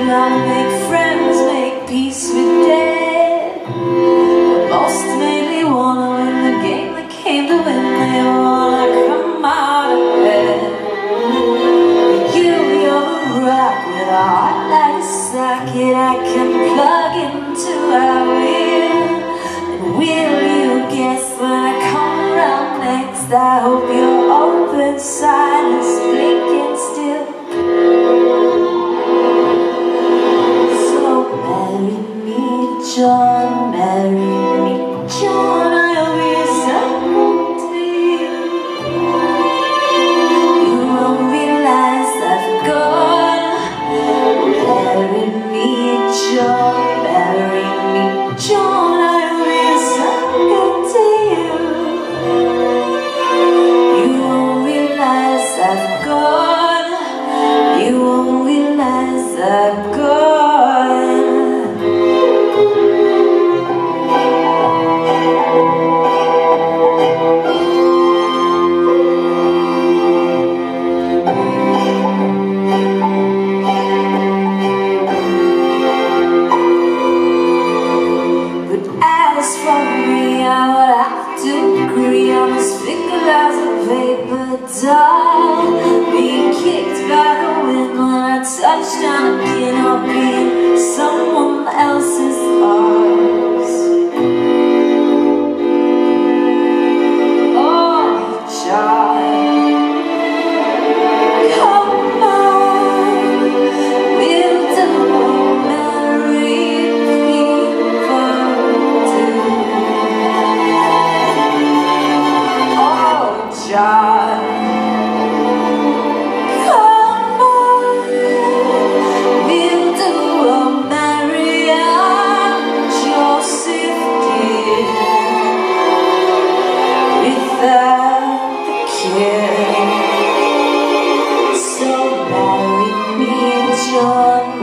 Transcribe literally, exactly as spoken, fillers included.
I'll make friends, make peace with death. But most mainly wanna win the game that came to win. They wanna come out ahead. You, you're the rock with a heart like a socket I can plug into. I will. And will you guess when I come around next? I hope you're open, silence, blinking still. John, marry me, John, I'll be so to you. You won't realize I've gone. Marry me, John, marry me, John, I'll be so to you. You won't realize I've gone. You won't realize I've gone. Doll, being kicked by the wind when I touched down again, or being someone else's arms. Oh, child, come on, we'll do what married people do. Oh, child. So marry me, John.